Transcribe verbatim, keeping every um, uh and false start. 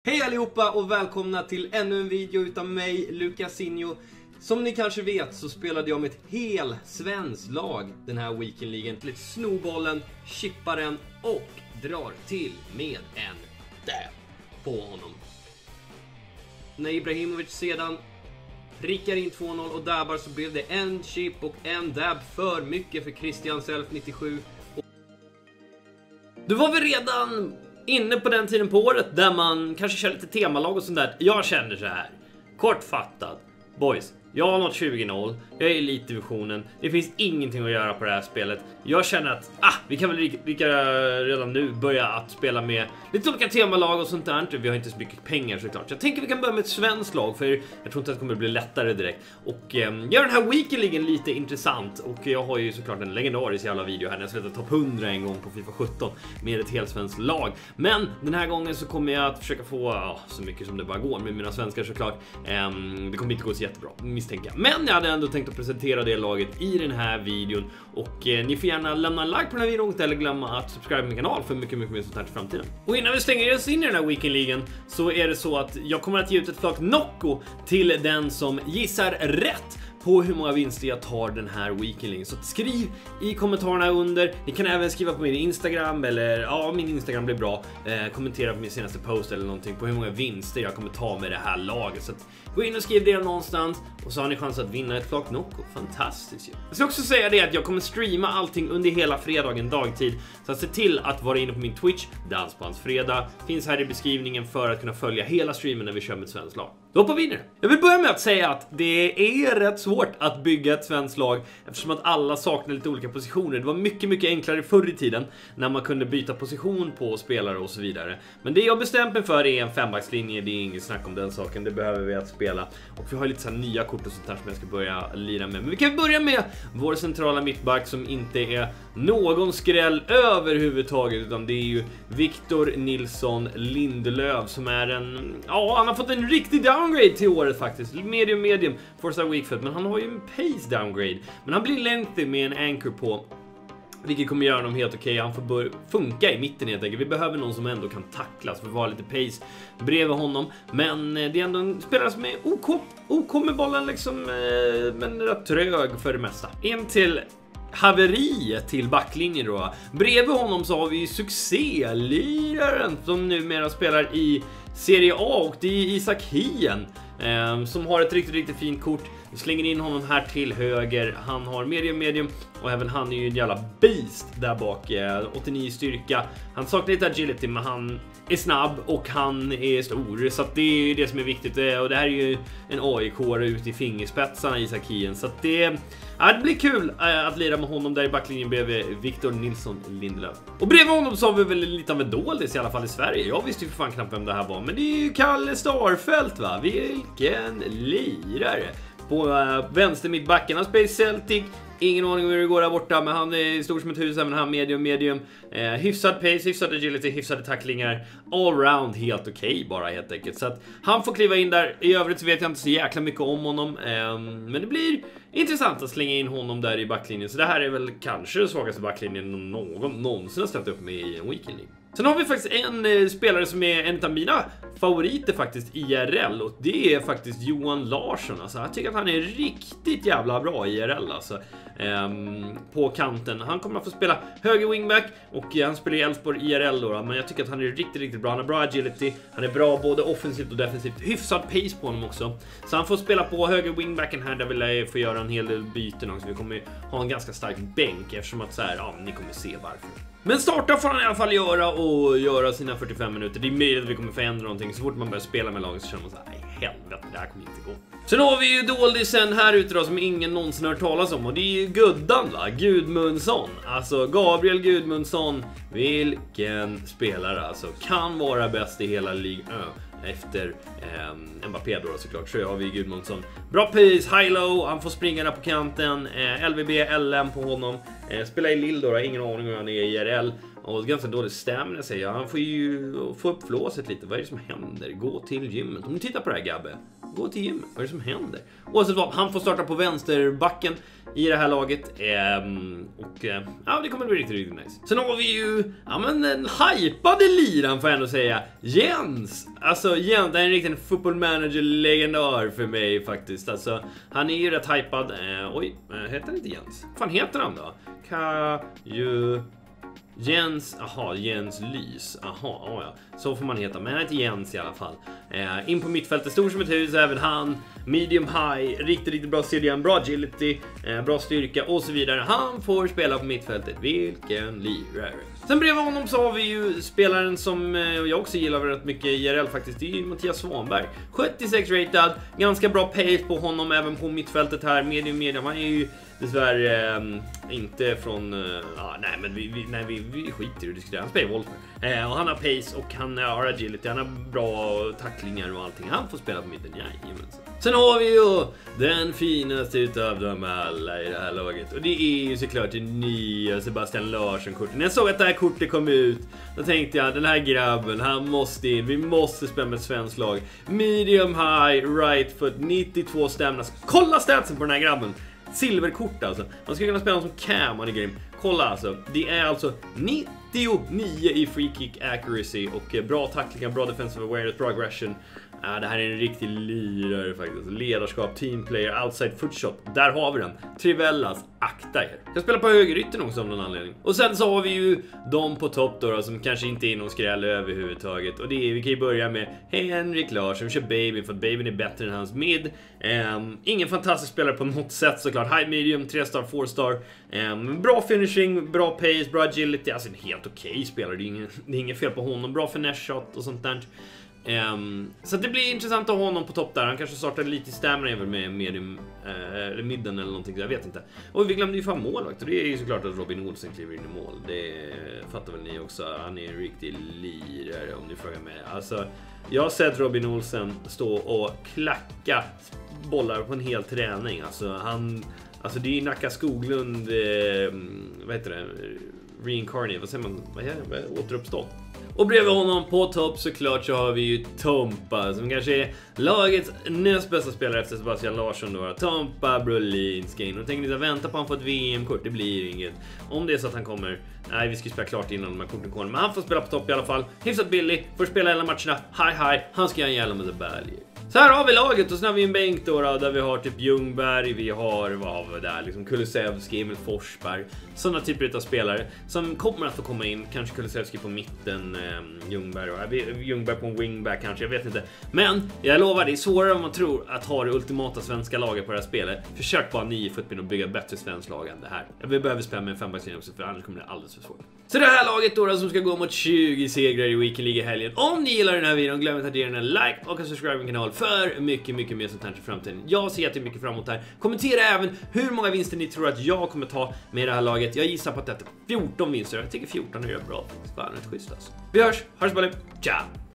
Hej allihopa och välkomna till ännu en video utav mig, Lucasinho. Som ni kanske vet så spelade jag med ett hel svenskt lag den här weekendligen. Till ett snowbollen, chippar den och drar till med en dab på honom. När Ibrahimovic sedan prickar in två noll och dabbar så blev det en chip och en dab för mycket för Christian Self nittiosju. Du var väl redan inne på den tiden på året där man kanske kör lite temalag och sånt där. Jag känner så här. Kortfattat. Boys, jag har nått tjugo noll. Jag är i elitdivisionen. Det finns ingenting att göra på det här spelet. Jag känner att ah, vi kan väl lika redan nu börja att spela med lite olika temalag och sånt där. Vi har inte så mycket pengar såklart. Så jag tänker vi kan börja med ett svenskt lag, för jag tror inte att det kommer bli lättare direkt. Och eh, gör den här weekendligen lite intressant. Och jag har ju såklart en legendarisk jävla video här när jag släppte topp hundra en gång på FIFA sjutton med ett helt svenskt lag. Men den här gången så kommer jag att försöka få oh, så mycket som det bara går med mina svenskar såklart. Eh, det kommer inte gå så jättebra, misstänka. Men jag hade ändå tänkt att presentera det laget i den här videon. Och eh, ni får gärna lämna en like på den här videon eller glömma att subscribe min kanal för mycket, mycket mer sånt här till framtiden. Och innan vi stänger oss in i den här weekendligen så är det så att jag kommer att ge ut ett flak Nocco till den som gissar rätt på hur många vinster jag tar den här weekendligen. Så skriv i kommentarerna under. Ni kan även skriva på min Instagram, eller ja, min Instagram blir bra. Eh, kommentera på min senaste post eller någonting på hur många vinster jag kommer ta med det här laget. Så att gå in och skriv det någonstans och så har ni chans att vinna ett flak Nocco. Fantastiskt ju. Jag ska också säga det att jag kommer streama allting under hela fredagen dagtid. Så att se till att vara inne på min Twitch, Dansbandsfredag, finns här i beskrivningen för att kunna följa hela streamen när vi kör med ett svenskt lag. Då hoppar vi in. Jag vill börja med att säga att det är rätt svårt att bygga ett svenskt lag eftersom att alla saknar lite olika positioner. Det var mycket, mycket enklare förr i tiden när man kunde byta position på spelare och så vidare. Men det jag bestämt mig för är en fembackslinje, det är inget snack om den saken, det behöver vi att spela. Och vi har lite så här nya kort och sånt där som jag ska börja lira med. Men vi kan börja med vår centrala mittback som inte är någon skräll överhuvudtaget, utan det är ju Victor Nilsson Lindelöf som är en, ja, han har fått en riktig downgrade till året faktiskt. Medium, medium, Forza Weakfoot, men han har ju en pace downgrade. Men han blir lengthy med en anchor på, vilket kommer göra honom helt okej. Okay. Han får börja funka i mitten helt enkelt. Vi behöver någon som ändå kan tacklas för att vara lite pace bredvid honom. Men det är ändå en spelare som är OK, OK med bollen liksom, men rätt trög för det mesta. En till haveri till backlinjen då. Bredvid honom så har vi succéliraren som numera spelar i Serie A, och det är Isak Hien eh, som har ett riktigt, riktigt fint kort. Vi slänger in honom här till höger. Han har medium, medium och även han är ju en jävla beast där bak. eh, åttionio styrka. Han saknar lite agility, men han är snabb och han är stor, så att det är det som är viktigt. eh, och det här är ju en A I K ut i fingerspetsarna, Isak Hien, så att det Ja, det blir kul äh, att lira med honom där i backlinjen bredvid Victor Nilsson Lindelöf. Och bredvid honom så har vi väl lite av en doldis i alla fall i Sverige. Jag visste ju för fan knappt vem det här var, men det är ju Kalle Starfelt, va? Vilken lirare. På äh, vänster mittbacken, han spelar Celtic. Ingen aning om hur det går där borta, men han är stor som ett hus, även han medium, medium. Eh, hyfsad pace, hyfsad agility, hyfsade tacklingar. All round helt okej okay, bara helt enkelt. Så att han får kliva in där. I övrigt så vet jag inte så jäkla mycket om honom. Eh, men det blir intressant att slänga in honom där i backlinjen. Så det här är väl kanske den svagaste backlinjen någon någonsin har ställt upp med i en weekend. Sen har vi faktiskt en eh, spelare som är en av mina favoriter faktiskt I R L, och det är faktiskt Johan Larsson. Alltså, jag tycker att han är riktigt jävla bra I R L alltså. Ehm, på kanten. Han kommer att få spela höger wingback och han spelar i Elfsborg I R L då, men jag tycker att han är riktigt, riktigt bra. Han har bra agility, han är bra både offensivt och defensivt. Hyfsad pace på honom också. Så han får spela på höger wingbacken här, där vill jag få göra en hel del byten också. Vi kommer ha en ganska stark bänk eftersom att så här, ja, ni kommer se varför. Men starta får han i alla fall göra och göra sina fyrtiofem minuter. Det är möjligt att vi kommer förändra någonting. Så fort man börjar spela med laget så känner man så här, nej helvete, det här kommer inte gå. Sen har vi ju doldisen här ute då som ingen någonsin har hört talas om. Och det är ju Guddan, va? Gudmundsson. Alltså Gabriel Gudmundsson. Vilken spelare alltså. Kan vara bäst i hela ligan. Efter eh, Mbappé då såklart, så har vi Gudmundsson. Bra pace, high-low, han får springa där på kanten. eh, L V B, L M på honom. eh, Spelar i Lill då, ingen aning om han är i I R L. Och ganska dålig stamina säger jag. Han får ju få upp flåset lite. Vad är det som händer? Gå till gymmet. Om ni tittar på det här, Gabbe. gå till gymmet. Vad är det som händer? Oavsett vad, han får starta på vänsterbacken i det här laget. Ehm, och eh, ja, det kommer bli riktigt, riktigt nice. Sen har vi ju, ja men en hypade liran får jag ändå säga. Jens! Alltså Jens, det är en riktig football manager-legendar för mig faktiskt. Alltså, han är ju rätt hypad. Eh, oj, heter han inte Jens? Vad fan heter han då? Ka ju... Jens, aha, Jens Lys. Aha, oh ja. Så får man heta, men han heter Jens i alla fall. Eh, in på mittfältet, stor som ett hus, även han. Medium high, riktigt, riktigt bra C D M, bra agility, eh, bra styrka och så vidare. Han får spela på mittfältet, vilken lirare. Sen bredvid honom så har vi ju spelaren som eh, jag också gillar rätt mycket I R L faktiskt. Det är ju Mattias Svanberg. sjuttiosex ratad, ganska bra pace på honom även på mittfältet här. Medium, medium, han är ju dessvärre eh, inte från... Eh, ah, nej, men vi, vi, nej, vi, vi skiter i det diskuterar. Han spelar Wolfer. Eh, och han har pace och han har agility. Han har bra tacklingar och allting. Han får spela på mitten, jajamensan. Sen har vi ju den finaste utav dem alla i det här laget. Och det är ju såklart det nya Sebastian Larsson-kortet. När jag såg att det här kortet kom ut, då tänkte jag, den här grabben, han måste in. Vi måste spela med ett svenskt lag. Medium high, right foot, nittiotvå stämna. Kolla statsen på den här grabben. Silverkort alltså. Man ska kunna spela honom som Cam, han är grym. Kolla alltså, det är alltså nittionio i free kick accuracy och bra tacklingar, bra defensive awareness, bra aggression. Ja, det här är en riktig lirare faktiskt. Ledarskap, teamplayer, outside footshot. Där har vi den. Trivellas, akta er. Jag spelar på högerytten också av någon anledning. Och sen så har vi ju de på topp då, då som kanske inte är någon skräll överhuvudtaget. Och det är, vi kan ju börja med Henrik Larsson. Vi kör Babyn för att Babyn är bättre än hans mid. Um, ingen fantastisk spelare på något sätt såklart. High medium, tre star, four star. Um, bra finishing, bra pace, bra agility. Alltså en helt okej okay spelare. Det är, ingen, det är inget fel på honom. Bra finesse shot och sånt där. Um, så det blir intressant att ha honom på topp där. Han kanske startar lite stämmer även med medium, uh, midden eller någonting, jag vet inte. Och vi glömde ju fan målvakt, och det är ju såklart att Robin Olsen kliver in i mål. Det fattar väl ni också. Han är en riktig lirare om ni frågar mig. Alltså, jag har sett Robin Olsen stå och klacka bollar på en hel träning. Alltså, han, alltså det är ju Nacka Skoglund, eh, vad heter det? Reincarnate, vad säger man? Vad är det? Återuppstånd. Och bredvid honom på topp såklart så har vi ju Tompa som kanske är lagets näst bästa spelare efter Sebastian Larsson då. Tompa Brolin ska in och tänker ni vänta på han får ett V M-kort, det blir inget. Om det är så att han kommer, nej vi ska spela klart innan de här korten kommer. Men han får spela på topp i alla fall, hyfsat billig, får spela hela matcherna, hi hi, han ska gärna med The Berg. Så här har vi laget och sen har vi en bänk då, då där vi har typ Ljungberg, vi har, vad har vi där, liksom Kulusevski, Emil Forsberg, sådana typer av spelare som kommer att få komma in, kanske Kulusevski på mitten, eh, Ljungberg och Ljungberg på en wingback kanske, jag vet inte. Men jag lovar, det är svårare om man tror att ha det ultimata svenska laget på det här spelet. Försök bara nio footbin och bygga bättre svensk lag än det här. Vi behöver spela med en fembackslinje också, för annars kommer det alldeles för svårt. Så det här laget då, då som ska gå mot tjugo segrar i Weekend League i helgen. Om ni gillar den här videon, glöm inte att ge den en like och att subscribe min kanal för mycket, mycket mer sånt här i framtiden. Jag ser jättemycket fram emot här. Kommentera även hur många vinster ni tror att jag kommer ta med det här laget. Jag gissar på att det är fjorton vinster. Jag tycker fjorton är bra. Fan, rätt schysst alltså. Vi hörs, ha det så bra. Ciao!